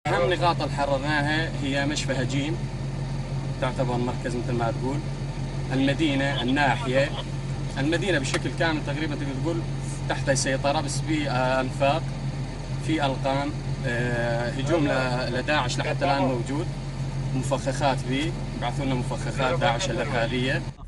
أهم نقاط اللي حررناها هي مشفى هجين، تعتبر مركز مثل ما تقول. المدينة، الناحية، المدينة بشكل كامل تقريبا تقدر تقول تحت السيطرة، بس في أنفاق، في ألقان، هجوم لداعش لحتى الآن موجود، مفخخات به، يبعثوا لنا مفخخات داعش الإرهابية.